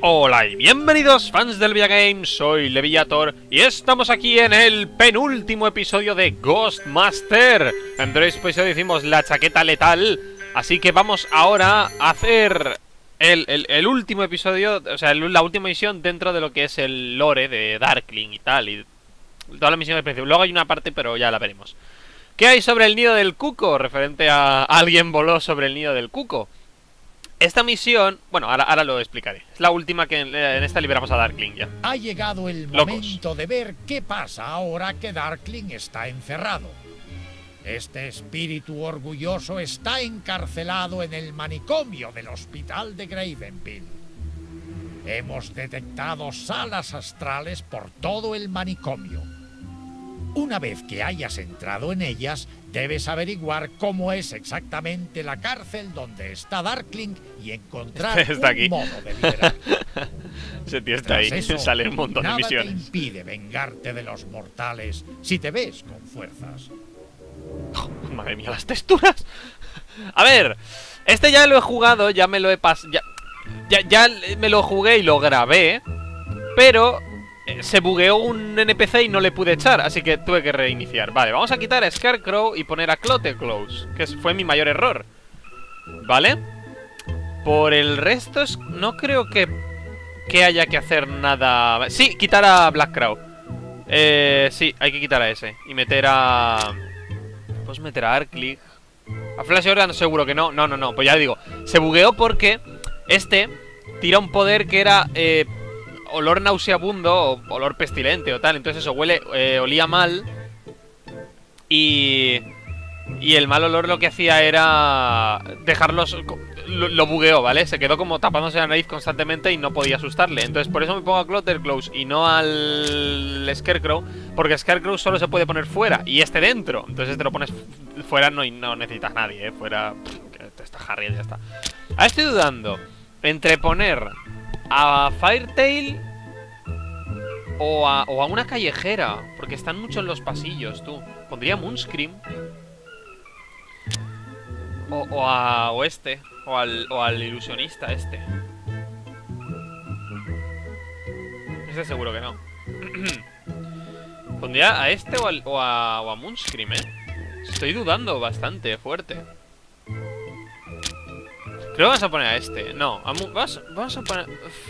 Hola y bienvenidos fans del Villagame, soy Leviator y estamos aquí en el penúltimo episodio de Ghostmaster. En el episodio hicimos la chaqueta letal, así que vamos ahora a hacer el último episodio, o sea, la última misión dentro de lo que es el lore de Darkling y tal, y toda la misión del principio. Luego hay una parte, pero ya la veremos. ¿Qué hay sobre el nido del cuco? Referente a alguien voló sobre el nido del cuco. Esta misión, bueno, ahora lo explicaré. Es la última que en esta liberamos a Darkling ya. Ha llegado el momento de ver qué pasa ahora que Darkling está encerrado. Este espíritu orgulloso está encarcelado en el manicomio del hospital de Gravenville. Hemos detectado salas astrales por todo el manicomio. Una vez que hayas entrado en ellas, debes averiguar cómo es exactamente la cárcel donde está Darkling y encontrar un modo de liberarlo. Ese tío está ahí, eso, sale un montón de misiones. Nada te impide vengarte de los mortales si te ves con fuerzas. Oh, madre mía, las texturas. A ver, este ya lo he jugado, ya me lo he pasado, ya me lo jugué y lo grabé, pero se bugueó un NPC y no le pude echar, así que tuve que reiniciar. Vale, vamos a quitar a Scarecrow y poner a Cloteclose, que fue mi mayor error. Vale. Por el resto no creo que haya que hacer nada. Sí, quitar a Blackcrow. Sí, hay que quitar a ese y meter a... ¿Puedes meter a Arclick? A Flash Jordan seguro que no. No, pues ya digo, se bugueó porque este tira un poder que era olor nauseabundo o olor pestilente o tal. Entonces eso olía mal. Y el mal olor lo que hacía era dejarlos... Lo bugueó, ¿vale? Se quedó como tapándose la nariz constantemente y no podía asustarle. Entonces por eso me pongo a Cloteclose y no al Scarecrow, porque Scarecrow solo se puede poner fuera y este dentro. Entonces te lo pones fuera y no necesitas nadie, ¿eh? Fuera... Está Harry y ya está. Ahora estoy dudando entre poner a Firetail o a una callejera, porque están mucho en los pasillos, tú. Pondría Moonscream o al ilusionista este. Este seguro que no. Pondría a este o a Moonscream, Estoy dudando bastante fuerte. Creo que vamos a poner a este. No, vamos a poner...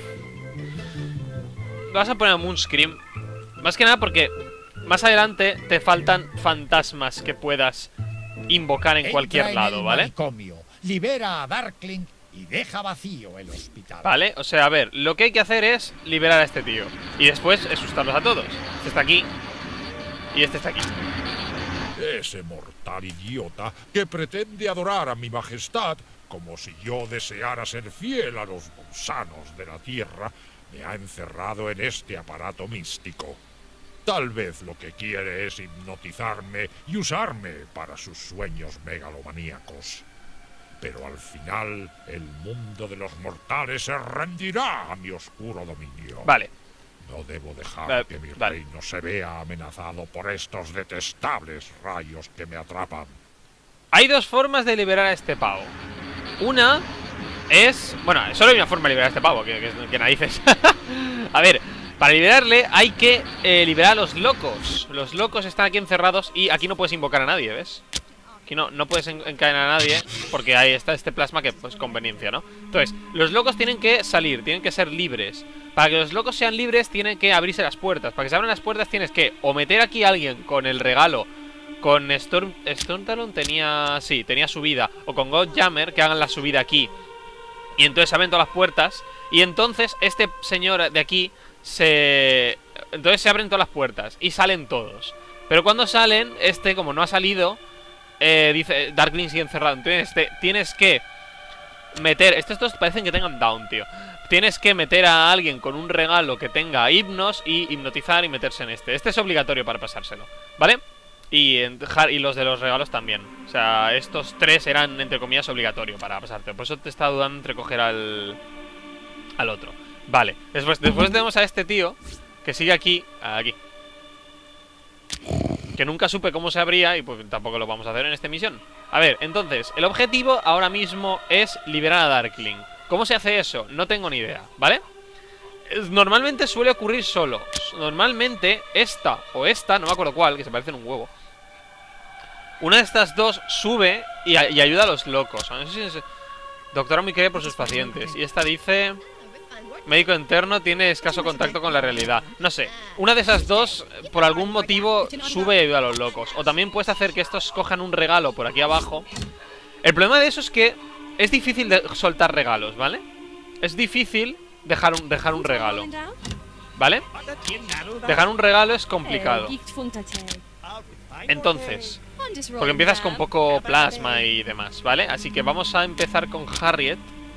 Vas a poner a Moonscream. Más que nada porque más adelante te faltan fantasmas que puedas invocar en cualquier lado, ¿vale? Manicomio, libera a Darkling y deja vacío el hospital. Vale, o sea, a ver, lo que hay que hacer es liberar a este tío y después asustarlos a todos. Este está aquí y este está aquí. Ese mortal idiota que pretende adorar a mi majestad como si yo deseara ser fiel a los gusanos de la tierra, me ha encerrado en este aparato místico. Tal vez lo que quiere es hipnotizarme y usarme para sus sueños megalomaníacos. Pero al final, el mundo de los mortales se rendirá a mi oscuro dominio. Vale. No debo dejar que mi reino se vea amenazado por estos detestables rayos que me atrapan. Hay dos formas de liberar a este pavo. Una es... Bueno, solo hay una forma de liberar a este pavo, que narices. A ver, para liberarle hay que liberar a los locos. Los locos están aquí encerrados y aquí no puedes invocar a nadie, ¿ves? Aquí no puedes encadenar a nadie porque ahí está este plasma que pues conveniencia, ¿no? Entonces, los locos tienen que salir, tienen que ser libres. Para que los locos sean libres tienen que abrirse las puertas. Para que se abran las puertas tienes que o meter aquí a alguien con el regalo. Con Stormtalon tenía subida. O con Godjammer que hagan la subida aquí. Y entonces se abren todas las puertas. Y entonces este señor de aquí entonces se abren todas las puertas y salen todos. Pero cuando salen, como no ha salido, dice, Darkling sigue encerrado. Entonces tienes que meter... Estos parecen que tengan down, tío. Tienes que meter a alguien con un regalo que tenga hipnos y hipnotizar y meterse en este. Este es obligatorio para pasárselo, ¿vale? Y los de los regalos también. O sea, estos tres eran, entre comillas, obligatorio para pasarte. Por eso te estaba dudando entre coger al otro. Vale, después tenemos a este tío que sigue aquí. Que nunca supe cómo se abría y pues tampoco lo vamos a hacer en esta misión. A ver, entonces, el objetivo ahora mismo es liberar a Darkling. ¿Cómo se hace eso? No tengo ni idea, ¿vale? Normalmente suele ocurrir solo. Normalmente esta o esta, no me acuerdo cuál, que se parecen un huevo. Una de estas dos sube y ayuda a los locos. No sé si es... Doctora muy querida por sus pacientes. Y esta dice... Médico interno tiene escaso contacto con la realidad. No sé, una de esas dos por algún motivo sube y ayuda a los locos. O también puedes hacer que estos cojan un regalo por aquí abajo. El problema de eso es que es difícil de soltar regalos, ¿vale? Es difícil dejar un regalo, ¿vale? Dejar un regalo es complicado. Entonces, porque empiezas con poco plasma y demás, ¿vale? Así que vamos a empezar con Harriet.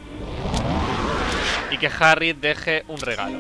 Y que Harriet deje un regalo.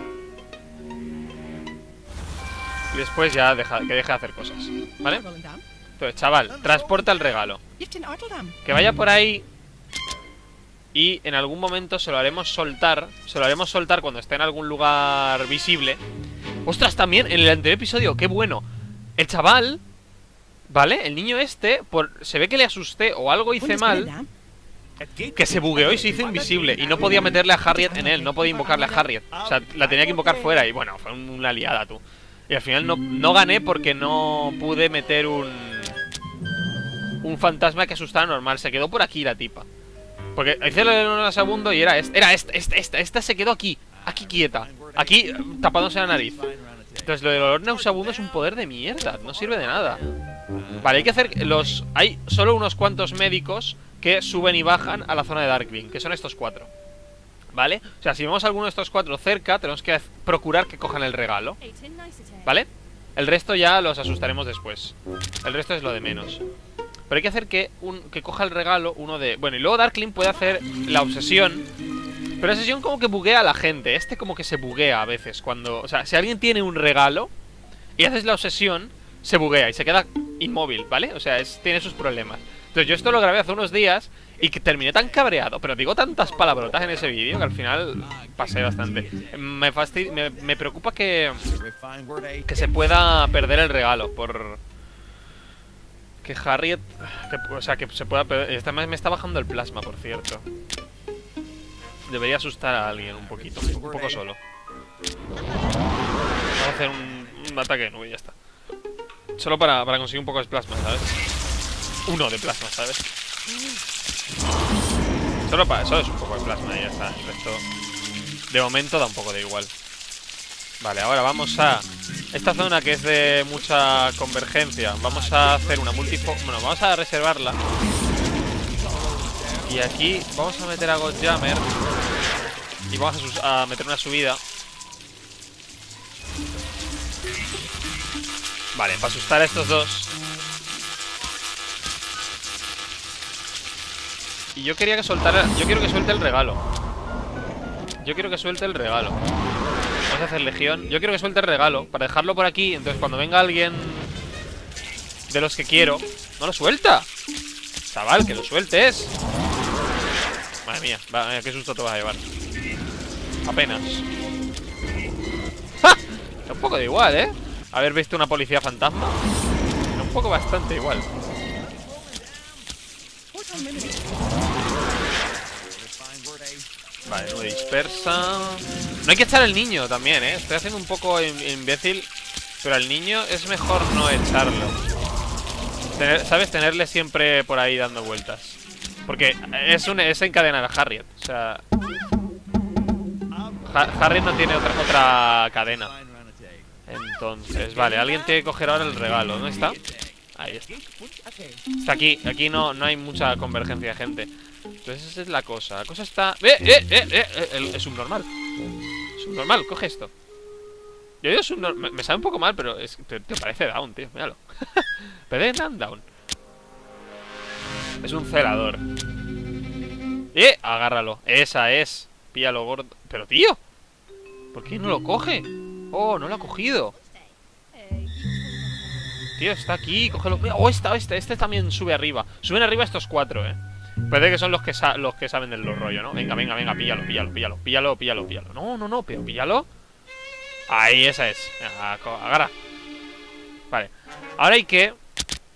Y después ya que deje de hacer cosas, ¿vale? Entonces, chaval, transporta el regalo. Que vaya por ahí. Y en algún momento se lo haremos soltar. Se lo haremos soltar cuando esté en algún lugar visible. ¡Ostras! También en el anterior episodio, ¡qué bueno! El chaval, ¿vale? El niño este, se ve que le asusté o algo hice mal, que se bugueó y se hizo invisible. Y no podía meterle a Harriet en él. No podía invocarle a Harriet. O sea, la tenía que invocar fuera. Y bueno, fue una liada, tú. Y al final no gané porque no pude meter un fantasma que asustara normal. Se quedó por aquí la tipa. Porque hice el segundo y era esta se quedó aquí. Aquí quieta. Aquí tapándose la nariz. Entonces lo del olor nauseabundo es un poder de mierda. No sirve de nada. Vale, hay que hacer hay solo unos cuantos médicos que suben y bajan a la zona de Darkwing, que son estos 4, ¿vale? O sea, si vemos a alguno de estos 4 cerca, tenemos que procurar que cojan el regalo, ¿vale? El resto ya los asustaremos después. El resto es lo de menos. Pero hay que hacer que coja el regalo uno de... Bueno, y luego Darkling puede hacer la obsesión. Pero la obsesión como que buguea a la gente. Este como que se buguea a veces cuando... O sea, si alguien tiene un regalo y haces la obsesión, se buguea y se queda inmóvil, ¿vale? O sea, tiene sus problemas. Entonces yo esto lo grabé hace unos días y que terminé tan cabreado, pero digo tantas palabrotas en ese vídeo que al final pasé bastante. Me preocupa que se pueda perder el regalo por... Que Harriet... o sea, que se pueda perder... Me está bajando el plasma, por cierto. Debería asustar a alguien un poquito, un poco solo. Vamos a hacer un ataque de nube y ya está. Solo para conseguir un poco de plasma, ¿sabes? Uno de plasma, ¿sabes? Solo es un poco de plasma y ya está. El resto, de momento, da un poco de igual. Vale, ahora vamos a... Esta zona que es de mucha convergencia, vamos a hacer una Bueno, vamos a reservarla. Y aquí vamos a meter a Godjammer. Y vamos a meter una subida. Vale, para asustar a estos dos. Y yo quería que soltara... Yo quiero que suelte el regalo. Vamos a hacer legión. Yo quiero que suelte el regalo para dejarlo por aquí. Entonces cuando venga alguien de los que quiero... ¡No lo suelta! Chaval, que lo sueltes. Madre mía, qué susto te vas a llevar. Apenas. ¡Ja! Da un poco de igual, ¿eh? Haber visto una policía fantasma. Da un poco bastante igual. Vale, no dispersa. No hay que echar al niño también, ¿eh? Estoy haciendo un poco imbécil. Pero al niño es mejor no echarlo. ¿Sabes? Tenerle siempre por ahí dando vueltas. Porque es encadenar a Harriet. O sea... Harriet no tiene otra cadena. Entonces, vale, alguien tiene que coger ahora el regalo. ¿Dónde está? Ahí está. Está aquí. Aquí no hay mucha convergencia de gente. Entonces esa es la cosa. La cosa está... Es subnormal. Subnormal, coge esto. Yo subnormal. Me sabe un poco mal, pero te parece down, tío. Míralo. PD down. Es un celador. Agárralo. Esa es. Píllalo, gordo. Pero, tío, ¿por qué no lo coge? Oh, no lo ha cogido. Tío, está aquí, cógelo. Oh, este también sube arriba. Suben arriba estos 4, Parece que son los que saben del rollo, ¿no? Venga, píllalo. No, pero píllalo. Ahí, esa es. Agarra. Vale. Ahora hay que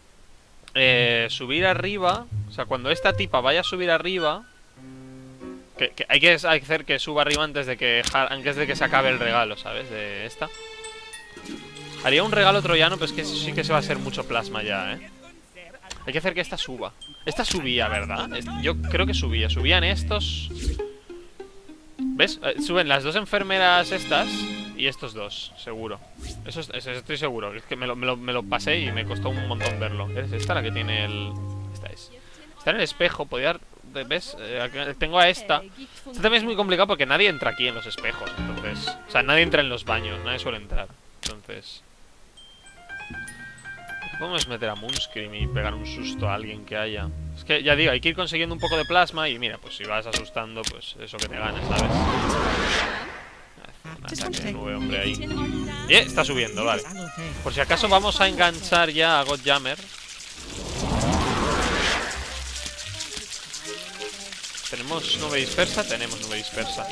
subir arriba. O sea, cuando esta tipa vaya a subir arriba, Que hay que hacer que suba arriba antes de que se acabe el regalo, ¿sabes? De esta. Haría un regalo troyano, pero es que sí que se va a hacer mucho plasma ya, ¿eh? Hay que hacer que esta suba. Esta subía, ¿verdad? Yo creo que subía. Subían estos... ¿Ves? Suben las dos enfermeras estas y estos dos, seguro. Eso estoy seguro. Es que me lo pasé y me costó un montón verlo. ¿Es esta la que tiene el...? Esta es. Está en el espejo, podía... ¿Ves? Tengo a esta. Esta también es muy complicado porque nadie entra aquí en los espejos. Entonces... O sea, nadie entra en los baños. Nadie suele entrar. Entonces... Podemos meter a Moonscream y pegar un susto a alguien que haya. Es que ya digo, hay que ir consiguiendo un poco de plasma. Y mira, pues si vas asustando, pues eso que te ganas, ¿sabes? Un ataque de nube, hombre, ahí. Está subiendo, vale. Por si acaso vamos a enganchar ya a Godjammer. ¿Tenemos nube dispersa? Tenemos nube dispersa.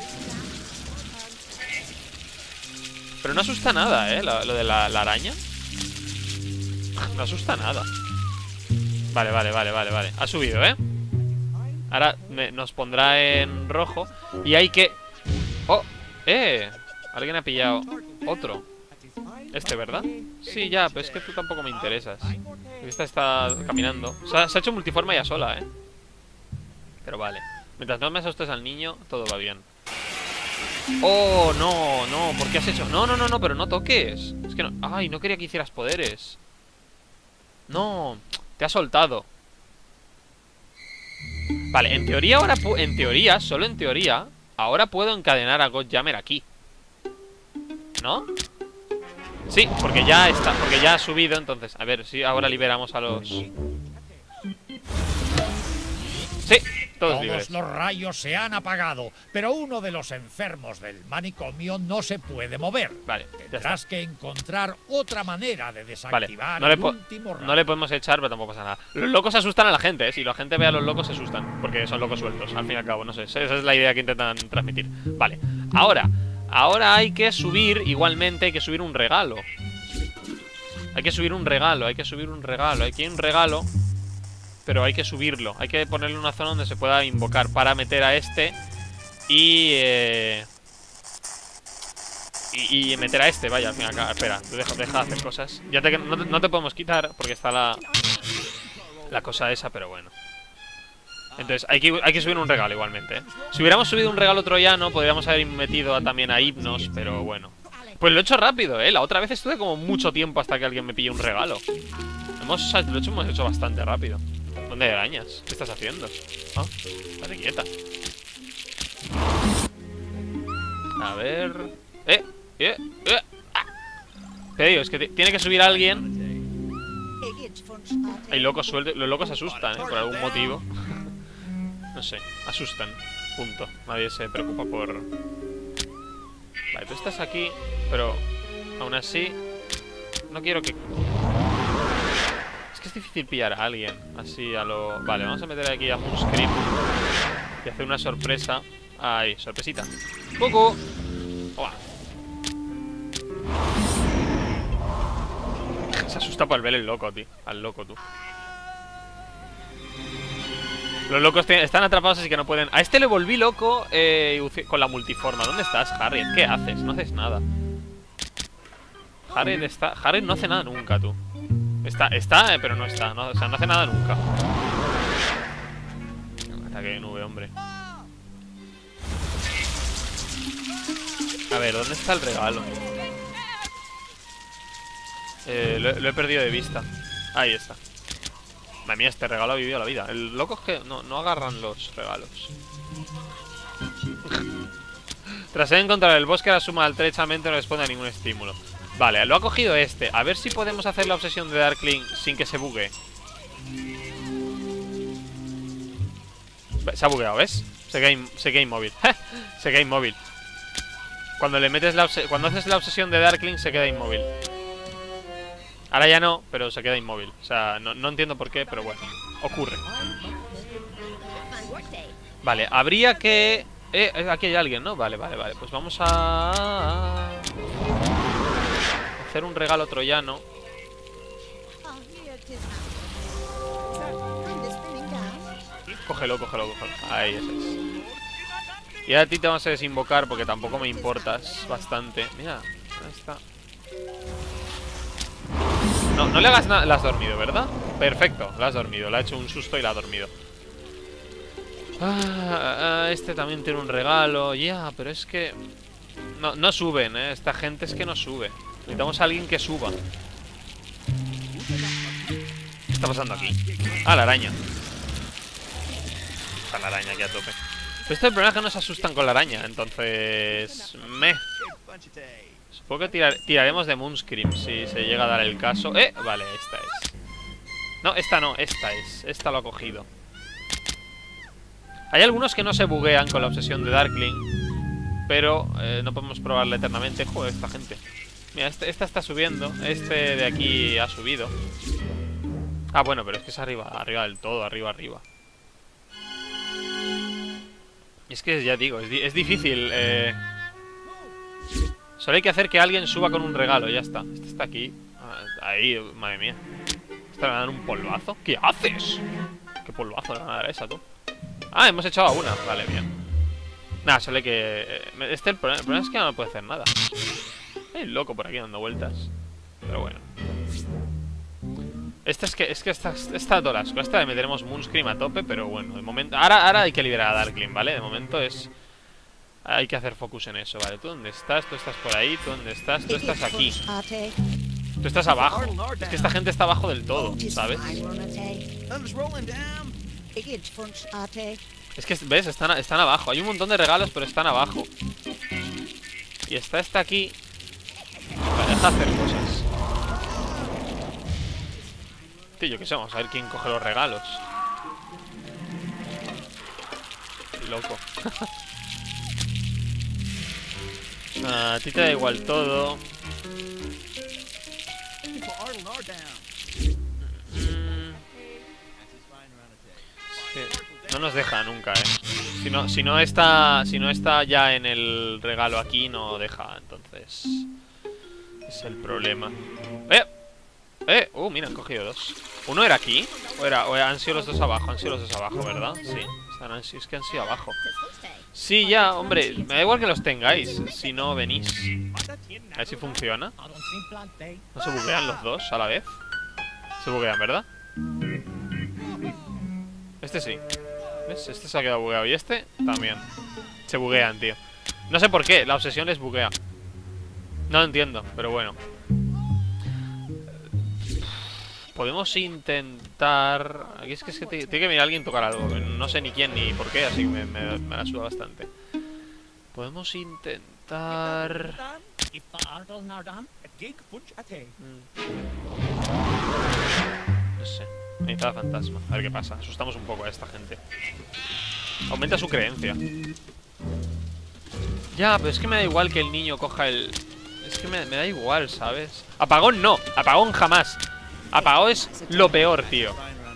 Pero no asusta nada, ¿eh? Lo de la araña. No asusta nada. Vale. Ha subido, ¿eh? Ahora nos pondrá en rojo. Y hay que... ¡Oh! Alguien ha pillado otro. Este, ¿verdad? Sí, ya, pero es que tú tampoco me interesas. Esta está caminando. Se ha hecho multiforma ya sola, ¿eh? Pero vale. Mientras no me asustes al niño, todo va bien. ¡Oh, no! ¿Por qué has hecho? No, pero no toques. Es que no... ¡Ay, no quería que hicieras poderes! No, te ha soltado. Vale, en teoría ahora... En teoría, solo en teoría, ahora puedo encadenar a Godjammer aquí, ¿no? Sí, porque ya está, porque ya ha subido. Entonces, a ver si ahora liberamos a los... Sí, todos libres. Los rayos se han apagado, pero uno de los enfermos del manicomio no se puede mover. Vale, tendrás que encontrar otra manera de desactivar el último rayo. No le podemos echar, pero tampoco pasa nada. Los locos asustan a la gente, ¿eh? Si la gente ve a los locos se asustan, porque son locos sueltos, al fin y al cabo, no sé. Esa es la idea que intentan transmitir. Vale, ahora hay que subir, igualmente hay que subir un regalo. Hay que subir un regalo. Aquí hay un regalo, pero hay que subirlo. Hay que ponerle una zona donde se pueda invocar para meter a este y meter a este, vaya, al fin y al cabo. Espera, deja de hacer cosas. Ya no te podemos quitar porque está la cosa esa, pero bueno. Entonces hay que subir un regalo igualmente, ¿eh? Si hubiéramos subido un regalo troyano, podríamos haber metido también a Hypnos, pero bueno. Pues lo he hecho rápido, ¿eh? La otra vez estuve como mucho tiempo hasta que alguien me pille un regalo. Hemos hecho bastante rápido. ¿Dónde hay arañas? ¿Qué estás haciendo? ¿Ah? Estate quieta. A ver... Te digo, es que tiene que subir alguien. Hay locos sueltos. Los locos asustan, ¿eh? Por algún motivo. No sé, asustan. Punto. Nadie se preocupa por... Vale, tú estás aquí, pero aún así no quiero que... Es que es difícil pillar a alguien así a lo... Vale, vamos a meter aquí a Moonscream y hacer una sorpresa. Ahí, sorpresita. ¡Coco! ¡Oa! Se asusta por ver el loco, tío. Al loco, tú. Los locos están atrapados, así que no pueden... A este le volví loco con la multiforma. ¿Dónde estás, Harriet? ¿Qué haces? No haces nada. Harriet no hace nada nunca, tú. Está, pero no está. No, o sea, no hace nada nunca. Ataque de nube, hombre. A ver, ¿dónde está el regalo? Lo he perdido de vista. Ahí está. Madre mía, este regalo ha vivido la vida. El loco es que no agarran los regalos. Tras encontrar el bosque, la suma estrechamente no responde a ningún estímulo. Vale, lo ha cogido este. A ver si podemos hacer la obsesión de Darkling sin que se bugue. Se ha bugueado, ¿ves? Se queda inmóvil. Se queda inmóvil. Cuando le metes cuando haces la obsesión de Darkling se queda inmóvil. Ahora ya no, pero se queda inmóvil. O sea, no entiendo por qué, pero bueno, ocurre. Vale, habría que... aquí hay alguien, ¿no? Vale. Pues vamos a... hacer un regalo troyano. Cógelo. Ahí, ese es. Y a ti te vamos a desinvocar porque tampoco me importas bastante. Mira, ahí está. No, no le hagas nada. La has dormido, ¿verdad? Perfecto, la has dormido. Le ha hecho un susto y la ha dormido. Este también tiene un regalo. Ya, pero es que... No suben, ¿eh? Esta gente es que no sube. Necesitamos a alguien que suba. ¿Qué está pasando aquí? Ah, la araña. Está la araña aquí a tope. Pero el problema es que nos asustan con la araña. Entonces... Supongo que tiraremos de Moonscream si se llega a dar el caso. Vale, esta es. No, esta no, esta es. Esta lo ha cogido. Hay algunos que no se buguean con la obsesión de Darkling, pero no podemos probarla eternamente. Joder, esta gente. Mira, esta está subiendo. Este de aquí ha subido. Ah, bueno, pero es que es arriba del todo, arriba. Y es que ya digo, es difícil. Solo hay que hacer que alguien suba con un regalo, ya está. Este está aquí. Ahí, madre mía. ¿Esta le van a dar un polvazo? ¿Qué haces? ¿Qué polvazo le van a dar a esa, tú? Ah, hemos echado a una. Vale, bien. Nada, solo hay que... el problema es que no puede hacer nada. Hay un loco por aquí dando vueltas. Pero bueno. Es que está tolasco. Esta le meteremos Moonscream a tope, pero bueno, de momento... Ahora hay que liberar a Darkling, ¿vale? De momento es... Hay que hacer focus en eso, ¿vale? ¿Tú dónde estás? Tú estás por ahí. ¿Tú dónde estás? Tú estás aquí. Tú estás abajo. Es que esta gente está abajo del todo, ¿sabes? Es que, ¿ves? Están abajo. Hay un montón de regalos, pero están abajo. Y está aquí. Vale, deja hacer cosas. Tío, yo qué sé, vamos a ver quién coge los regalos. Loco. A ti te da igual todo. No nos deja nunca, Si no está ya en el regalo aquí, no deja. Entonces es el problema. Mira, han cogido dos. ¿Uno era aquí? ¿O han sido los dos abajo? Han sido los dos abajo, ¿verdad? Sí, es que han sido abajo. Sí, ya, hombre, me da igual que los tengáis si no venís. A ver si funciona. ¿No se buguean los dos a la vez? Se buguean, ¿verdad? Este sí. ¿Ves? Este se ha quedado bugueado y este también. Se buguean, tío. No sé por qué, la obsesión les buguea. No lo entiendo, pero bueno. Podemos intentar... Aquí es que tiene que venir alguien a tocar algo. No sé ni quién ni por qué, así que me la suda bastante. Podemos intentar... No sé. Necesita fantasma. A ver qué pasa. Asustamos un poco a esta gente. Aumenta su creencia. Ya, pero es que me da igual que el niño coja el... Es que me da igual, ¿sabes? Apagón no. Apagón jamás. Apagón es lo peor, tío.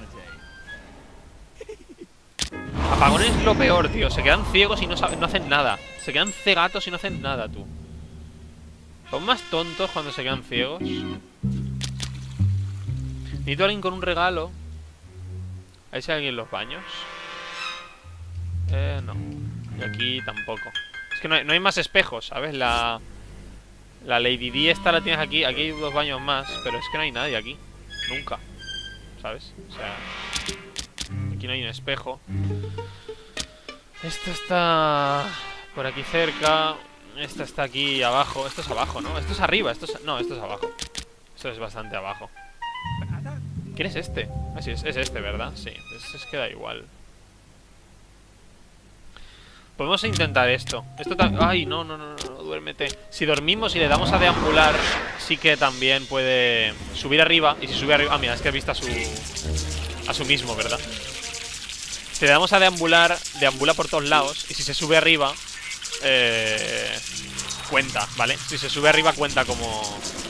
Apagón es lo peor, tío. Se quedan ciegos y no hacen nada. Se quedan cegatos y no hacen nada, tú. Son más tontos cuando se quedan ciegos. Necesito a alguien con un regalo. ¿Hay alguien en los baños? No. Y aquí tampoco. Es que no hay más espejos, ¿sabes? La Lady D esta la tienes aquí. Aquí hay dos baños más, pero es que no hay nadie aquí. Nunca. ¿Sabes? O sea... Aquí no hay un espejo. Esta está... por aquí cerca. Esta está aquí abajo. Esto es abajo, ¿no? Esto es arriba. No, esto es abajo. Esto es bastante abajo. ¿Quién es este? Ah, sí, es este, ¿verdad? Sí, es que da igual. Podemos intentar esto. Ay, no, duérmete. Si dormimos y le damos a deambular, sí que también puede subir arriba. Y si sube arriba... Ah, mira, es que ha visto a su mismo, ¿verdad? Si le damos a deambular, deambula por todos lados. Y si se sube arriba, cuenta, ¿vale? Si se sube arriba, cuenta como...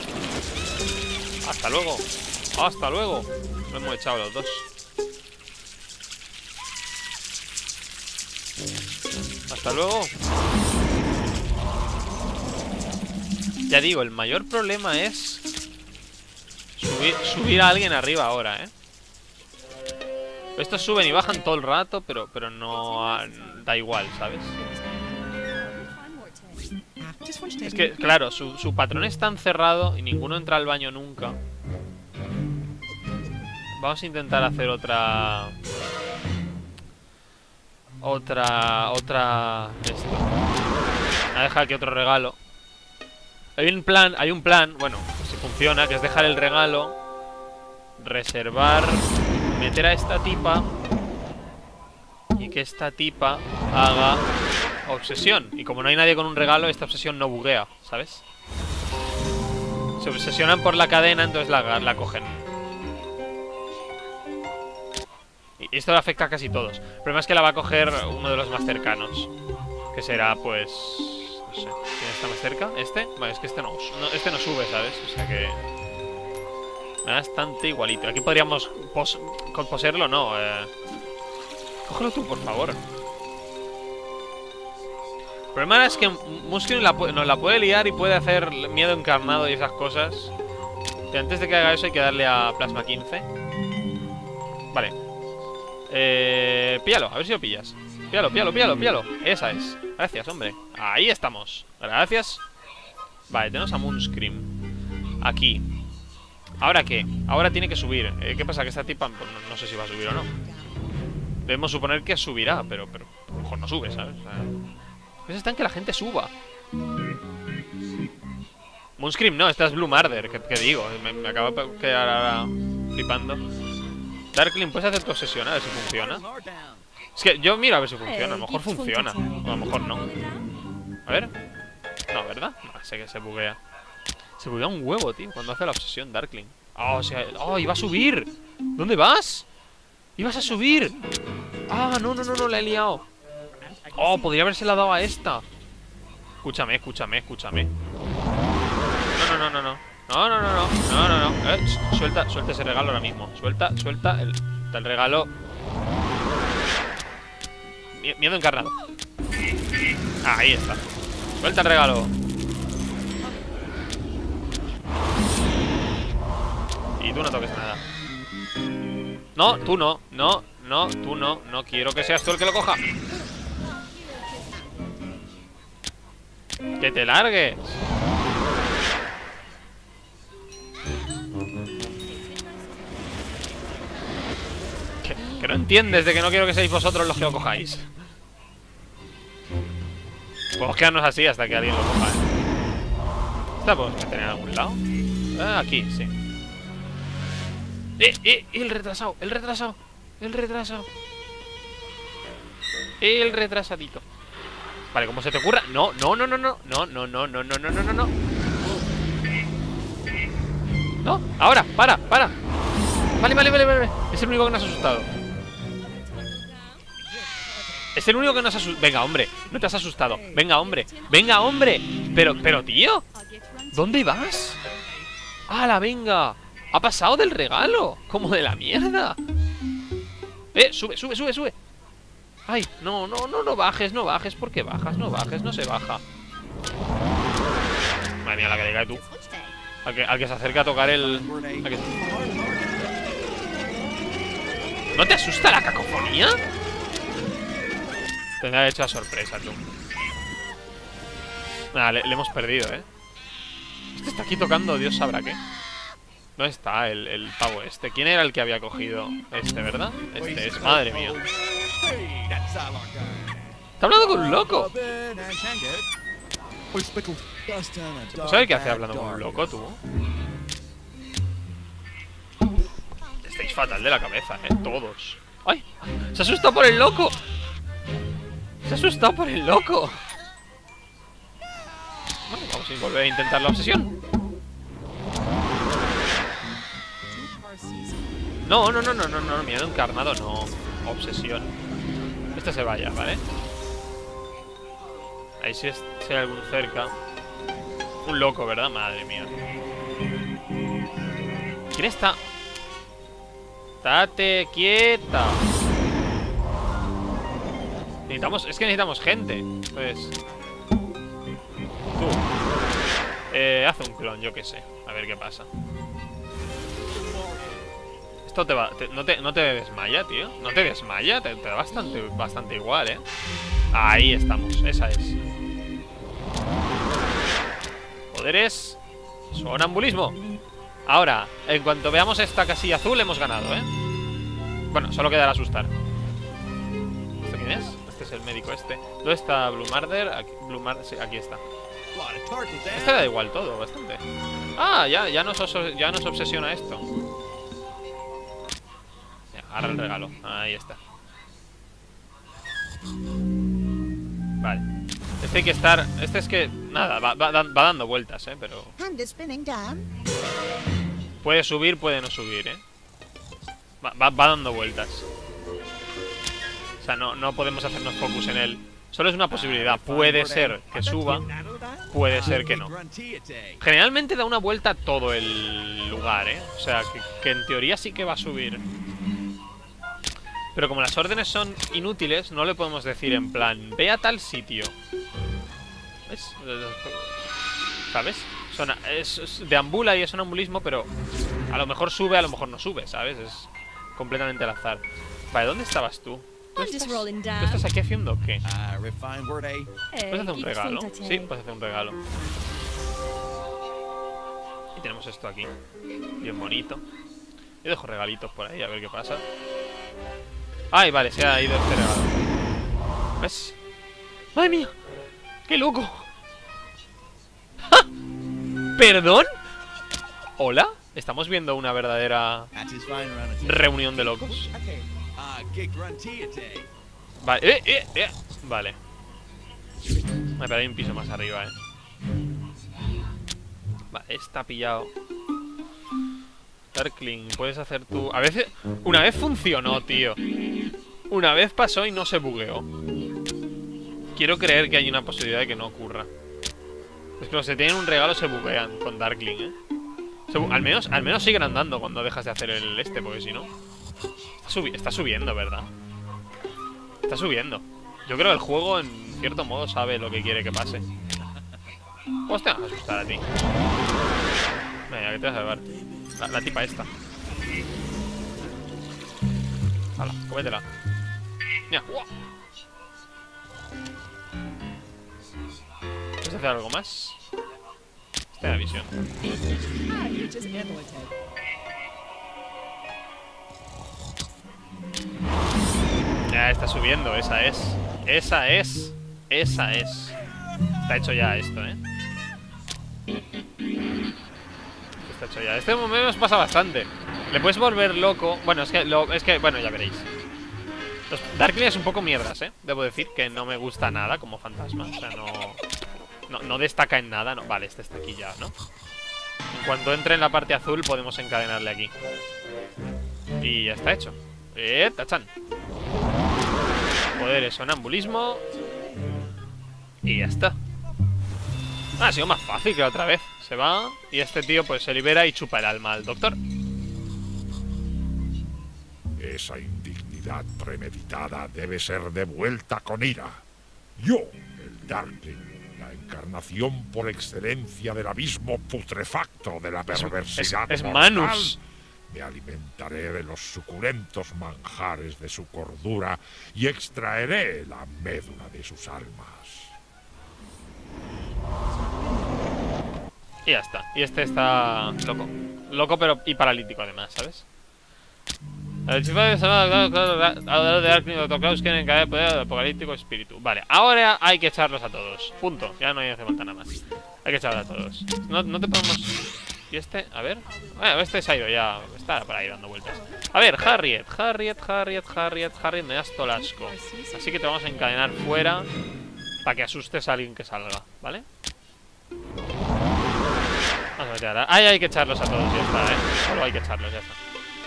Hasta luego. Hasta luego. Lo hemos echado los dos. Hasta luego. Ya digo, el mayor problema es subir a alguien arriba ahora, ¿eh? Estos suben y bajan todo el rato, pero no da igual, ¿sabes? Es que, claro, su patrón es tan cerrado y ninguno entra al baño nunca. Vamos a intentar hacer otra... Esto. Voy a dejar aquí otro regalo. Hay un plan, bueno, si funciona, que es dejar el regalo, reservar, meter a esta tipa y que esta tipa haga obsesión. Y como no hay nadie con un regalo, esta obsesión no buguea, ¿sabes? Se obsesionan por la cadena, entonces la cogen. Y esto le afecta a casi todos. El problema es que la va a coger uno de los más cercanos, que será, pues... no sé, ¿quién está más cerca? ¿Este? Vale, es que este no sube, ¿sabes? O sea que... me da bastante igualito. Aquí podríamos poseerlo, no. Cógelo tú, por favor. El problema es que Muskrim nos la puede liar y puede hacer miedo encarnado y esas cosas. Y antes de que haga eso hay que darle a Plasma 15. Vale. Píllalo, a ver si lo pillas. Píllalo. Esa es. Gracias, hombre. Ahí estamos. Gracias. Vale, tenemos a Muskrim aquí. ¿Ahora qué? Ahora tiene que subir. ¿Qué pasa? Que esta tipa pues, no sé si va a subir o no. Debemos suponer que subirá, pero a lo mejor no sube, ¿sabes? O sea, pues está en que la gente suba. Muskrim, no, esta es Blue Marder. ¿Qué digo? Me acabo de quedar ahora flipando. Darkling, ¿puedes hacer tu obsesión? A ver si funciona. Es que yo miro a ver si funciona. A lo mejor funciona. O a lo mejor no. A ver. No, ¿verdad? No, sé que se buguea. Se buguea un huevo, tío, cuando hace la obsesión Darkling. Oh, o sea... ¡Oh, iba a subir! ¿Dónde vas? ¡Ibas a subir! ¡Ah, no, la he liado! ¡Oh, podría habérsela dado a esta! Escúchame. No. Suelta ese regalo ahora mismo. Suelta el regalo. Miedo encarnado. Ahí está. Suelta el regalo. Y tú no toques nada. No, tú no. Tú no. No quiero que seas tú el que lo coja. ¡Que te largues! Que no entiendes de que no quiero que seáis vosotros los que lo cojáis. Podemos quedarnos así hasta que alguien lo coja, ¿eh? ¿Esta podemos meter en algún lado? Ah, aquí, sí. El retrasadito. Vale, ¿cómo se te ocurra? No. No, ahora, para. Vale. Es el único que nos ha asustado. Es el único que nos ha asustado. Venga, hombre, no te has asustado. Venga, hombre. Pero, tío, ¿dónde vas? ¡Hala, venga! Ha pasado del regalo. Como de la mierda. Sube. Ay, no bajes. ¿Por qué bajas? No bajes, no se baja. Madre mía, la que le cae tú. Al que se acerca a tocar el... ¿No te asusta la cacofonía? Te me ha hecho a sorpresa, tú. Nada, le hemos perdido, ¿eh? Este está aquí tocando, Dios sabrá qué. ¿Dónde está el pavo este? ¿Quién era el que había cogido? Este, ¿verdad? Este es, madre mía. Está hablando con un loco. ¿Tú sabes qué hace hablando con un loco, tú? Estáis fatal de la cabeza, todos. ¡Ay! ¡Se asusta por el loco! Bueno, vamos a volver a intentar la obsesión. No, miedo encarnado, no. Obsesión. Este se vaya, ¿vale? Ahí sí hay algún cerca. Un loco, ¿verdad? Madre mía. ¿Quién está? ¡Estate quieta! Necesitamos gente. Pues... tú. Haz un clon, yo qué sé. A ver qué pasa. Esto te va... ¿No te desmaya, tío? ¿No te desmaya? Te da bastante igual, ¿eh? Ahí estamos, esa es. Poderes. Sonambulismo. Ahora, en cuanto veamos esta casilla azul, hemos ganado, ¿eh? Bueno, solo quedará asustar. ¿Esto quién es? Este es el médico este. ¿Dónde está Blue Marder? Aquí, sí, aquí está. Este da igual todo, bastante. Ah, ya nos obsesiona esto. Ya, agarra el regalo. Ahí está. Vale. Este hay que estar... Este es que... Nada, va dando vueltas, pero... Puede subir, puede no subir, Va dando vueltas. O sea, no podemos hacernos focus en él. Solo es una posibilidad. Puede ser que suba, puede ser que no. Generalmente da una vuelta todo el lugar, O sea, que en teoría sí que va a subir. Pero como las órdenes son inútiles, no le podemos decir en plan, ve a tal sitio. ¿Ves? ¿Sabes? Deambula y es sonambulismo, pero a lo mejor sube, a lo mejor no sube, ¿sabes? Es completamente al azar. Vale, ¿dónde estabas tú? ¿Tú estás aquí haciendo qué? ¿Puedes hacer un regalo? Sí, puedes hacer un regalo. Y tenemos esto aquí. Bien bonito. Yo dejo regalitos por ahí, a ver qué pasa. Ay, vale, se ha ido este regalo. ¿Ves? ¡Madre mía! ¡Qué loco! ¡Ja! ¿Perdón? ¿Hola? ¿Estamos viendo una verdadera reunión de locos? Vale, vale. Pero hay un piso más arriba, Vale, está pillado. Darkling, puedes hacer tú... A veces... Una vez funcionó, tío. Una vez pasó y no se bugueó. Quiero creer que hay una posibilidad de que no ocurra. Es que los que tienen un regalo se buguean con Darkling, Al menos siguen andando cuando dejas de hacer el porque si no... Está subiendo, ¿verdad? Está subiendo. Yo creo que el juego, en cierto modo, sabe lo que quiere que pase. Pues te vas a asustar a ti. Venga, que te vas a llevar. La tipa esta. Hala, cómetela. Mira, ¡wow! ¿Puedes hacer algo más? Esta es la visión. Ya está subiendo, esa es. Esa es. Está hecho ya esto, Está hecho ya. Este momento nos pasa bastante. Le puedes volver loco. Bueno, es que bueno, ya veréis. Darkling es un poco mierdas, Debo decir que no me gusta nada como fantasma. O sea, no destaca en nada. No. Vale, este está aquí ya, ¿no? En cuanto entre en la parte azul podemos encadenarle aquí. Y ya está hecho. Tachan. Poderes, sonambulismo. Y ya está. Ha sido más fácil que la otra vez. Se va y este tío pues se libera y chupa el alma al doctor. Esa indignidad premeditada debe ser devuelta con ira. Yo, el Darkling, la encarnación por excelencia del abismo putrefacto de la perversidad es mortal, Manus. me alimentaré de los suculentos manjares de su cordura y extraeré la médula de sus almas. Y ya está. Y este está loco. Loco pero y paralítico además, ¿sabes? El chico de Darkling y Dr. Klaus quieren caer el poder del apocalíptico espíritu. Vale, ahora hay que echarlos a todos. Punto. Ya no hay que falta nada más. Hay que echarlos a todos. No te podemos... Y este, a ver. Bueno, este se ha ido ya. Está por ahí dando vueltas. A ver, Harriet, me das todo el asco. Así que te vamos a encadenar fuera para que asustes a alguien que salga, ¿vale? Vamos a meter ahora. Ahí hay que echarlos a todos, ya está, Solo hay que echarlos, ya está.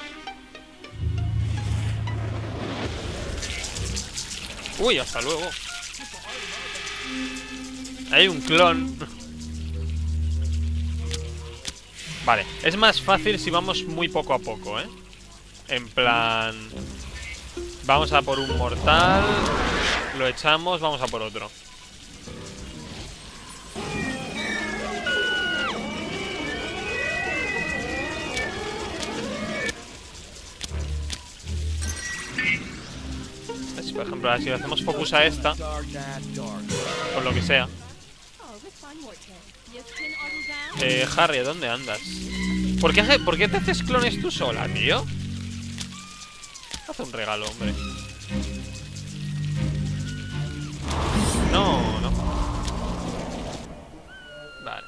Uy, hasta luego. Hay un clon. Vale, es más fácil si vamos muy poco a poco, En plan... Vamos a por un mortal. Lo echamos, vamos a por otro. Por ejemplo, si le hacemos focus a esta, por lo que sea, Harry, ¿dónde andas? ¿Por qué te haces clones tú sola, tío? Haz un regalo, hombre. No, no. Vale.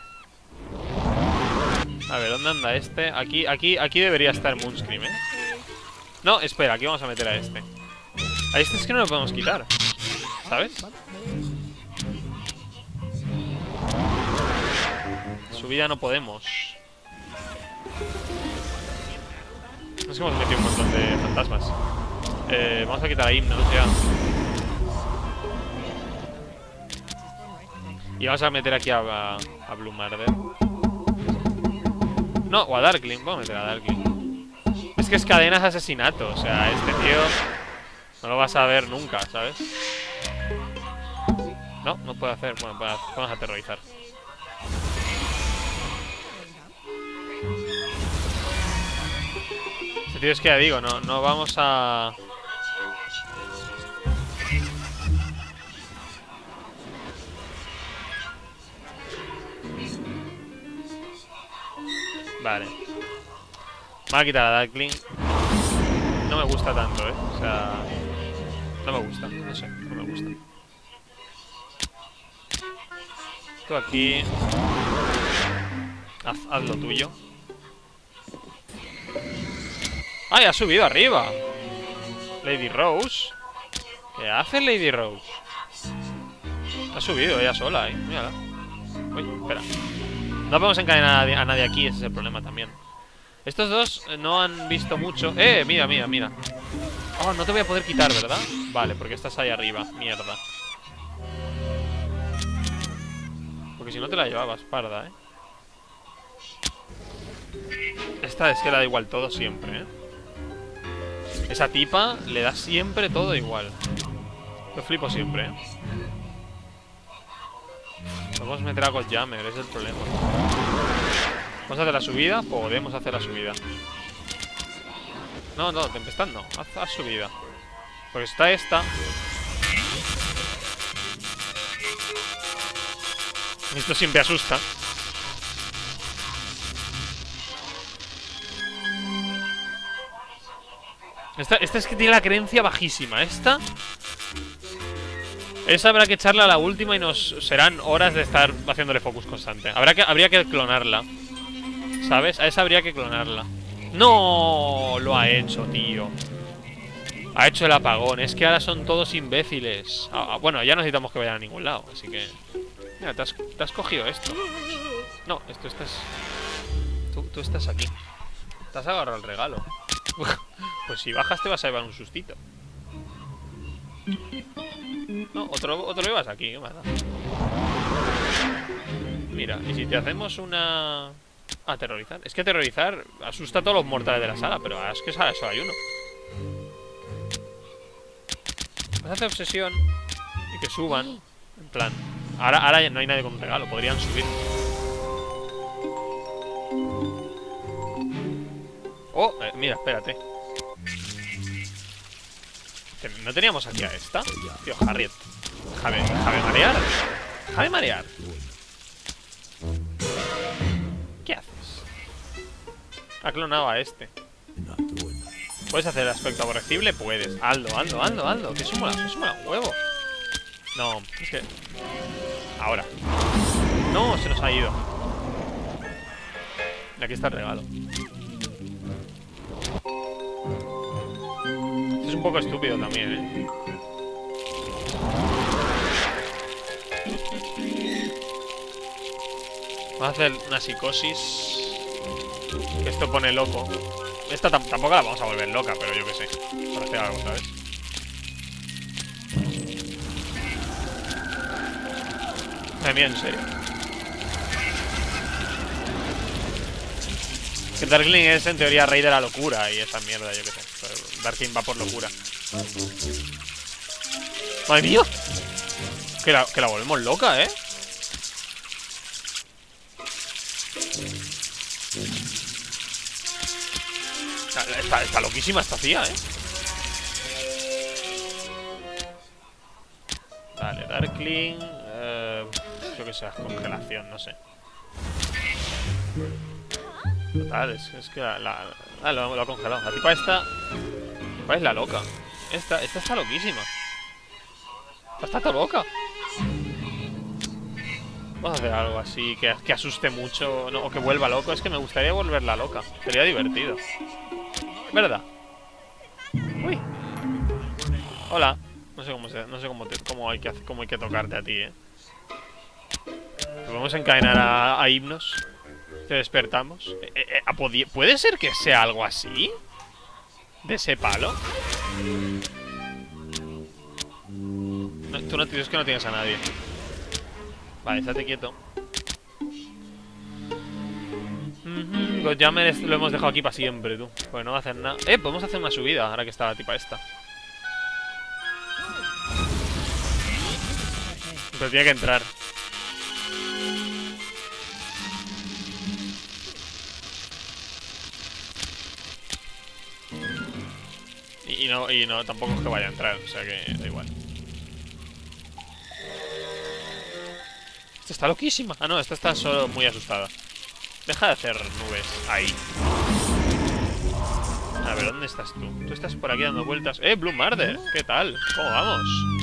A ver, ¿dónde anda este? Aquí debería estar Moonscream, ¿eh? No, espera, aquí vamos a meter a este. A este es que no lo podemos quitar, ¿sabes? Subida no podemos. Es que hemos metido un montón de fantasmas. Vamos a quitar a Himnos ya. Y vamos a meter aquí a Blue Marder. No, o a Darkling. Vamos a meter a Darkling. Es que es cadenas de asesinato. O sea, este tío no lo vas a ver nunca, ¿sabes? No, no puede hacer. Bueno, vamos a aterrorizar. Este tío es que ya digo, no vamos a... Vale. Voy a quitar a Darkling. No me gusta tanto, o sea... No me gusta, no sé, no me gusta. Tú aquí... Haz lo tuyo. ¡Ay, ha subido arriba! Lady Rose. ¿Qué hace Lady Rose? Ha subido ella sola, mírala. Uy, espera. No podemos encadenar a nadie aquí, ese es el problema también. Estos dos no han visto mucho. Mira, mira, mira. Oh, no te voy a poder quitar, ¿verdad? Vale, porque estás ahí arriba. Mierda. Porque si no te la llevabas, parda, Esta es que le da igual todo siempre, Esa tipa le da siempre todo igual. Lo flipo siempre, Vamos a meter a Godjammer, ese es el problema. ¿Vamos a hacer la subida? Podemos hacer la subida. No, no, Tempestad no. Haz subida. Porque está esta. Esto siempre asusta. Esta es que tiene la creencia bajísima. Esa habrá que echarla a la última y serán horas de estar haciéndole focus constante. Habría que clonarla, ¿sabes? A esa habría que clonarla. ¡No! Lo ha hecho, tío. Ha hecho el apagón. Es que ahora son todos imbéciles. Bueno, ya no necesitamos que vayan a ningún lado, así que... Mira, te has cogido esto. No, esto estás... Tú estás aquí. Te has agarrado el regalo. Pues si bajas te vas a llevar un sustito. No, otro ibas aquí, ¿qué más da? Mira, y si te hacemos una... Aterrorizar. Es que aterrorizar asusta a todos los mortales de la sala, pero es que solo hay uno. Vas a hacer obsesión y que suban. En plan, ahora ya no hay nadie con un regalo, podrían subir. Oh, mira, espérate. ¿No teníamos aquí a esta? Tío, Harriet. Déjame marear. Déjame marear. ¿Qué haces? Ha clonado a este. ¿Puedes hacer el aspecto aborrecible? Puedes. Hazlo. Que eso mola un huevo. No, es que... Ahora. No, se nos ha ido. Y aquí está el regalo. Es un poco estúpido también, Vamos a hacer una psicosis. Que esto pone loco. Esta tampoco la vamos a volver loca, pero yo qué sé. Para hacer algo, ¿sabes? Mira, en serio. Que Darkling es en teoría rey de la locura y esa mierda, yo qué sé. Pero Darkling va por locura. ¡Madre mía! Que la volvemos loca, Está loquísima esta tía, Vale, Darkling. Creo que sea congelación, no sé. Total, es que lo ha congelado. La tipa esta... ¿Cuál es la loca? Esta está loquísima. Está todo loca. Vamos a hacer algo así que asuste mucho, no, o que vuelva loco. Es que me gustaría volverla loca. Sería divertido. ¿Verdad? Uy. Hola. No sé cómo hay que tocarte a ti, Podemos encadenar a himnos. Te despertamos. ¿Puede ser que sea algo así? ¿De ese palo? No, tú no tienes, que no tienes a nadie. Vale, estate quieto. Godjammer lo hemos dejado aquí para siempre, tú. Pues no va a hacer nada. Podemos hacer una subida ahora que está la tipa esta. Pero tiene que entrar. Y no, tampoco es que vaya a entrar, o sea que da igual. Esta está loquísima. Ah, no, esta está solo muy asustada. Deja de hacer nubes ahí. A ver, ¿dónde estás tú? Tú estás por aquí dando vueltas. Blue Marder, ¿qué tal? ¿Cómo vamos?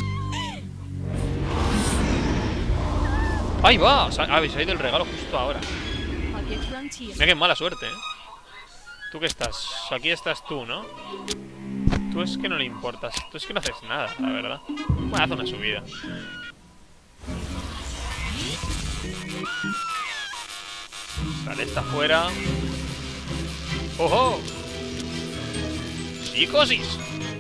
¡Ahí va! Habéis ido el regalo justo ahora. Mira qué mala suerte, ¿Tú qué estás? Aquí estás tú, ¿no? Tú es que no le importas. Tú es que no haces nada, la verdad. Bueno, haz una subida. Vale, está fuera. ¡Ojo! ¡Psicosis!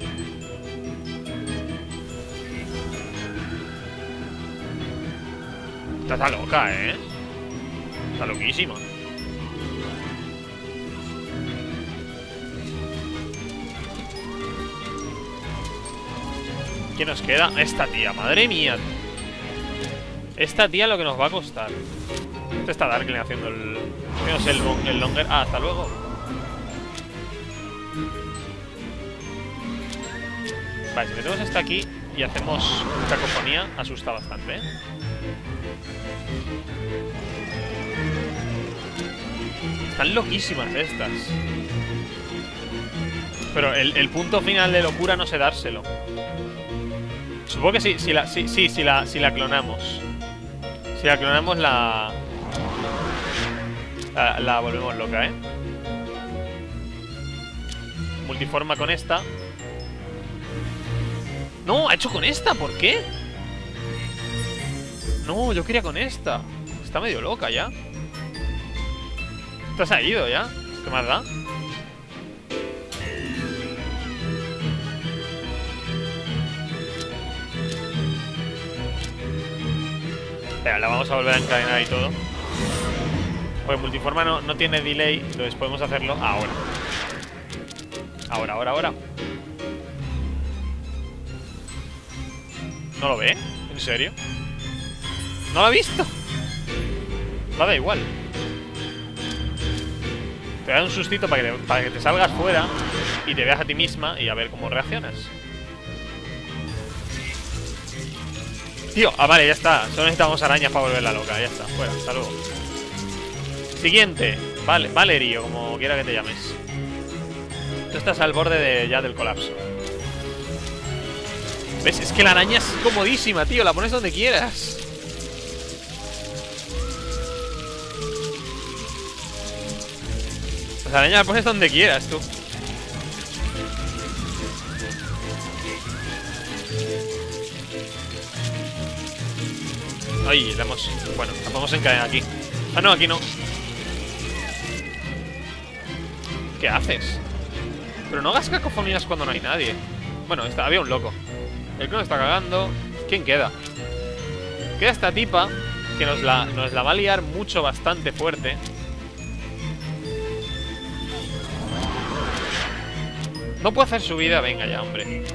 Esta está loca, Está loquísima. ¿Quién nos queda? Esta tía, madre mía. Esta tía lo que nos va a costar. Este está Darkling haciendo el longer. Ah, hasta luego. Vale, si metemos esta aquí y hacemos cacofonía, asusta bastante, Están loquísimas estas. Pero el punto final de locura no sé dárselo. Supongo que sí, si la clonamos. Si la clonamos la volvemos loca, Multiforma con esta. No, ha hecho con esta, ¿por qué? No, yo quería con esta. Está medio loca ya. Esta se ha ido ya. ¿Qué más da? Espera, la vamos a volver a encadenar y todo. Porque multiforma no tiene delay, entonces podemos hacerlo ahora. Ahora. ¿No lo ve? ¿En serio? ¿No lo ha visto? No da igual. Te da un sustito para que te salgas fuera y te veas a ti misma y a ver cómo reaccionas. Tío, vale, ya está. Solo necesitamos arañas para volverla loca. Ya está, fuera, hasta luego. Siguiente. Vale, Valerio, como quiera que te llames. Tú estás al borde ya del colapso. ¿Ves? Es que la araña es comodísima, tío. La pones donde quieras. La araña la pones donde quieras, tú. Ay, la hemos... Bueno, la podemos encadenar aquí. Ah, no, aquí no. ¿Qué haces? Pero no hagas cacofonías cuando no hay nadie. Bueno, había un loco. El clon está cagando. ¿Quién queda? Queda esta tipa que nos la va a liar mucho, bastante fuerte. No puedo hacer subida. Venga ya, hombre.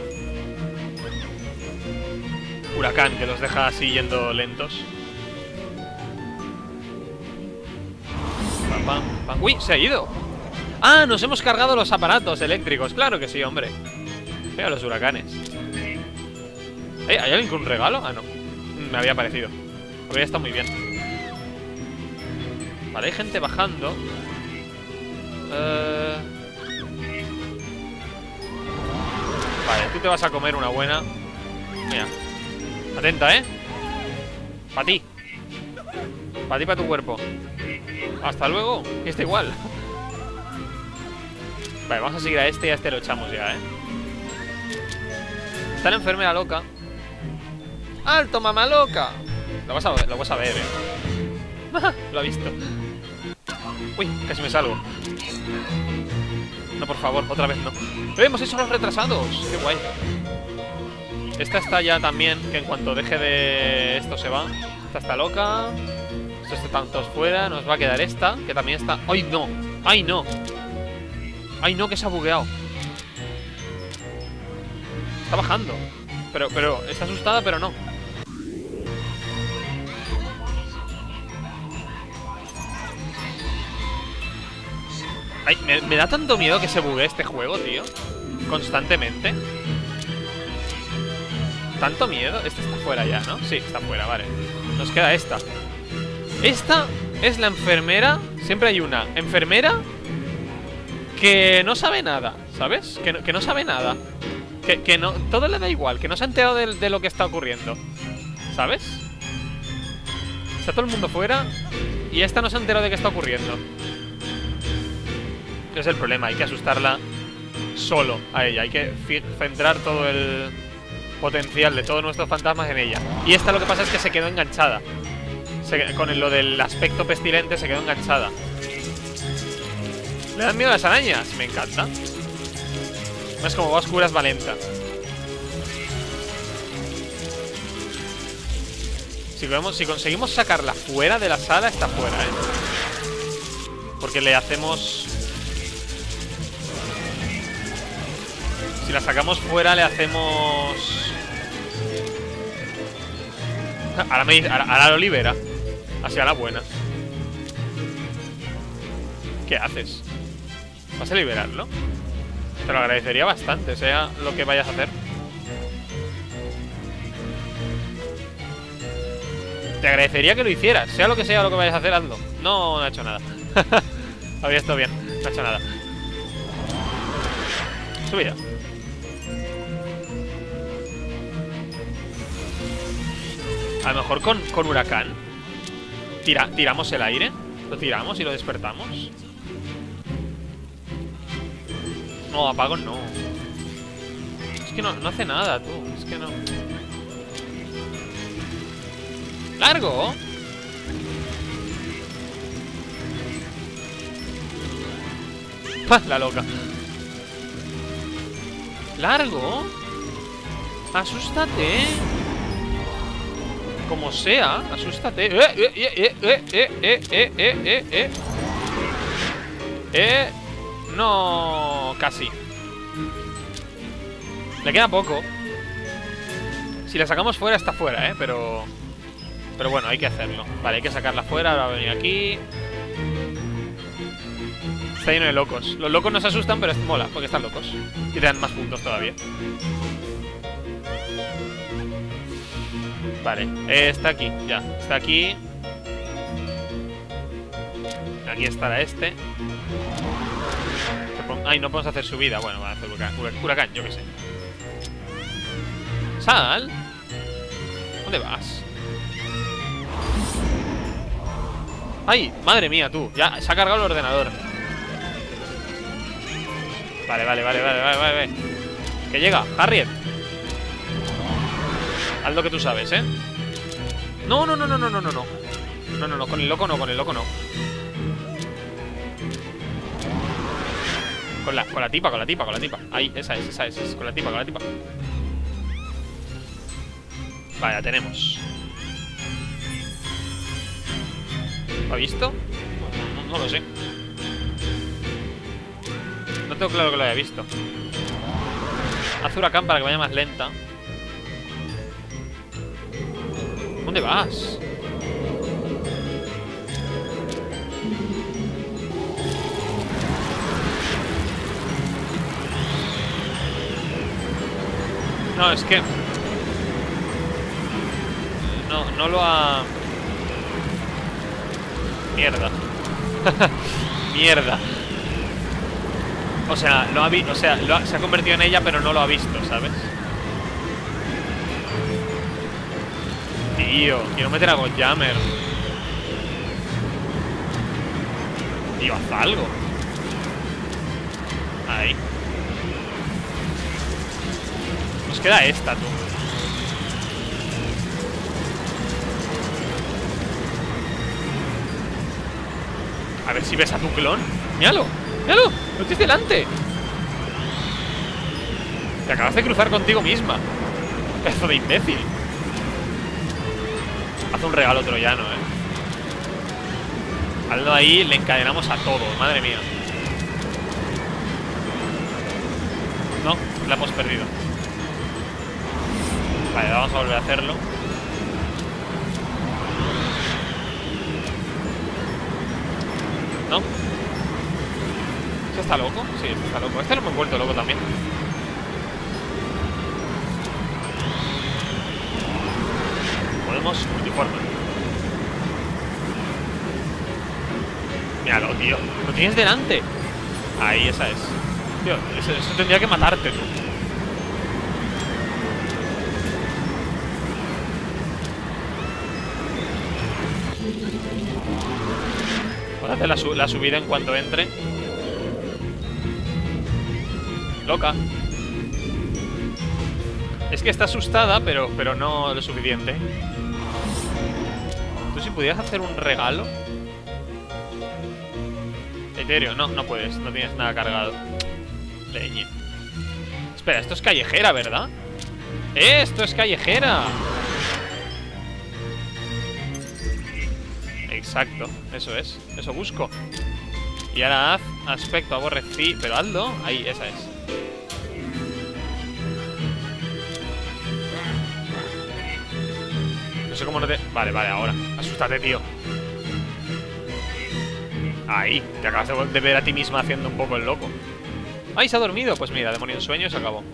Huracán, que los deja así yendo lentos. Pam, pam, pam. ¡Uy! Se ha ido. ¡Ah! Nos hemos cargado los aparatos eléctricos. Claro que sí, hombre. Mira los huracanes. ¿Hay alguien con un regalo? Ah, no. Me había parecido. Habría estado muy bien. Vale, hay gente bajando. Vale, tú te vas a comer una buena. Mira. Atenta, ¿eh? Para ti. Para ti, para tu cuerpo. Hasta luego. Que está igual. Vale, vamos a seguir a este y a este lo echamos ya, ¿eh? Está la enfermera loca. ¡Alto, mamá loca! Lo vas a ver, ¿eh? Lo ha visto. Uy, casi me salgo. No, por favor, otra vez no. ¡Pero hemos hecho los retrasados! ¡Qué guay! Esta está ya también, que en cuanto deje de... Esto se va. Esta está loca. Estos están todos fuera. Nos va a quedar esta, que también está... ¡Ay, no! ¡Ay, no! ¡Ay, no! Que se ha bugueado. Está bajando. Pero, está asustada, pero no. Ay, me da tanto miedo que se buguee este juego, tío. Constantemente. Tanto miedo. Esta está fuera ya, ¿no? Sí, está fuera, vale. Nos queda esta. Esta es la enfermera. Siempre hay una enfermera que no sabe nada, ¿sabes? Que no sabe nada. Que no, todo le da igual. Que no se ha enterado de lo que está ocurriendo, ¿sabes? Está todo el mundo fuera y esta no se ha enterado de qué está ocurriendo. Es el problema, hay que asustarla solo a ella. Hay que centrar todo el potencial de todos nuestros fantasmas en ella. Y esta lo que pasa es que se quedó enganchada. Con lo del aspecto pestilente se quedó enganchada. ¿Le dan miedo a las arañas? Me encanta. Es como va oscura, es valenta. Si conseguimos sacarla fuera de la sala, está fuera, ¿eh? Porque le hacemos... Si la sacamos fuera, le hacemos... Ahora lo libera. Así a la buena. ¿Qué haces? ¿Vas a liberarlo? Te lo agradecería bastante, sea lo que vayas a hacer. Te agradecería que lo hicieras. Sea lo que vayas a hacer, hazlo. No ha hecho nada. Habría estado bien. No ha hecho nada. Subida. A lo mejor con huracán tiramos el aire. Lo tiramos y lo despertamos. No, apagón no. Es que no hace nada, tú. Es que no. ¡Largo! ¡Pah! La loca. ¡Largo! ¡Asústate! Como sea, asústate. No, casi. Le queda poco. Si la sacamos fuera, está fuera, pero bueno, hay que hacerlo. Vale, hay que sacarla fuera. Ahora va a venir aquí. Está lleno de locos. Los locos nos asustan, pero mola, porque están locos. Y te dan más puntos todavía. Vale, está aquí, ya. Está aquí. Aquí estará este. Ay, no podemos hacer subida. Bueno, vamos a hacer huracán, yo qué sé. Sal. ¿Dónde vas? Ay, madre mía, tú. Ya se ha cargado el ordenador. Vale. Que llega, Harriet. Haz lo que tú sabes, ¿eh? No. No, con el loco no. Con la tipa. Ahí, esa es. Con la tipa. Vale, la tenemos. ¿Lo ha visto? No lo sé. No tengo claro que lo haya visto. Haz huracán para que vaya más lenta. ¿Dónde vas? No, es que... No lo ha... Mierda. Mierda. O sea, se ha convertido en ella, pero no lo ha visto, ¿sabes? Tío, quiero meter a Godjammer. Tío, haz algo. Ahí. Nos queda esta, tú. A ver si ves a tu clon. ¡Míralo! ¡Míralo! ¡Lo tienes delante! Te acabas de cruzar contigo misma. Pedazo de imbécil. Haz un regalo troyano, Aldo ahí, le encadenamos a todo. Madre mía. No, la hemos perdido. Vale, vamos a volver a hacerlo. ¿No? ¿Este está loco? Sí, este está loco. Este lo hemos vuelto loco también. Podemos multiforme. Míralo, tío. Lo tienes delante. Ahí, esa es. Tío, eso tendría que matarte, tú. Puedo hacer la subida en cuanto entre. Loca. Es que está asustada, pero no lo suficiente. ¿Tú si pudieras hacer un regalo? Etéreo, no puedes, no tienes nada cargado. Leñe. Espera, esto es callejera, ¿verdad? ¡Esto es callejera! Exacto, eso es. Eso busco. Y ahora haz aspecto aborrecí. Pero hazlo. Ahí, esa es. No sé cómo no te... Vale, ahora. Asústate, tío. Ahí. Te acabas de ver a ti misma haciendo un poco el loco. ¡Ay, se ha dormido! Pues mira, demonio en sueño, se acabó.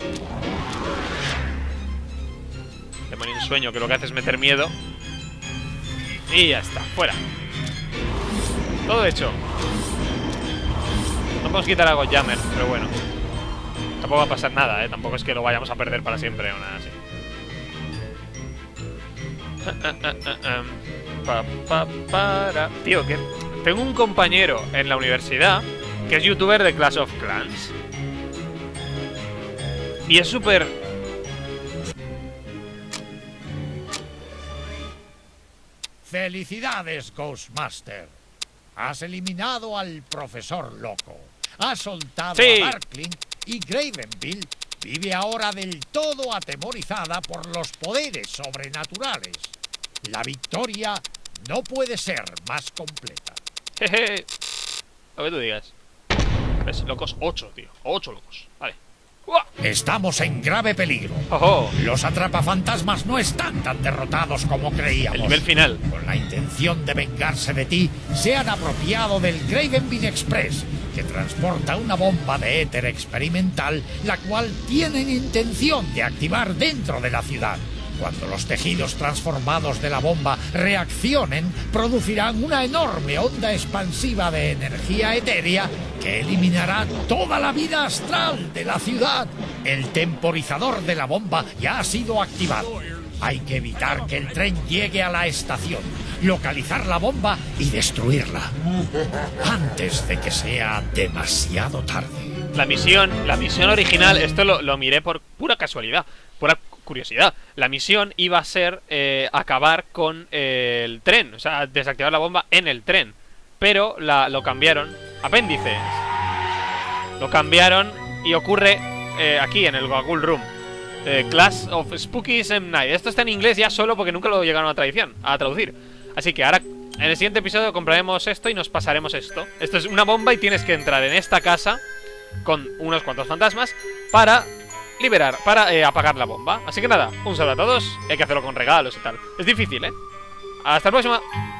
Demonio en sueño, que lo que hace es meter miedo. Y ya está, fuera. Todo hecho. No podemos quitar a Godjammer, pero bueno. Tampoco va a pasar nada, Tampoco es que lo vayamos a perder para siempre o nada así. Tío, que tengo un compañero en la universidad que es youtuber de Clash of Clans. Y es súper... ¡Felicidades, Ghostmaster! Has eliminado al profesor loco. Has soltado a Darkling y Gravenville vive ahora del todo atemorizada por los poderes sobrenaturales. La victoria no puede ser más completa. Jeje. Lo que tú digas. ¿Ves? Locos 8, tío. 8 locos. Vale. ¡Uah! Estamos en grave peligro. ¡Ojo! Los atrapafantasmas no están tan derrotados como creíamos. El nivel final. Con la intención de vengarse de ti, se han apropiado del Gravenville Express, que transporta una bomba de éter experimental, la cual tienen intención de activar dentro de la ciudad. Cuando los tejidos transformados de la bomba reaccionen, producirán una enorme onda expansiva de energía etérea que eliminará toda la vida astral de la ciudad. El temporizador de la bomba ya ha sido activado. Hay que evitar que el tren llegue a la estación, localizar la bomba y destruirla antes de que sea demasiado tarde. La misión original, esto lo miré por pura casualidad, pura curiosidad. La misión iba a ser acabar con el tren, o sea, desactivar la bomba en el tren. Pero lo cambiaron. Apéndices. Lo cambiaron y ocurre aquí en el Gagul Room. Clash of Spooky Night. Esto está en inglés ya solo porque nunca lo llegaron a traducir. Así que ahora en el siguiente episodio compraremos esto y nos pasaremos esto. Esto es una bomba y tienes que entrar en esta casa con unos cuantos fantasmas para apagar la bomba. Así que nada, un saludo a todos. Hay que hacerlo con regalos y tal. Es difícil, Hasta la próxima.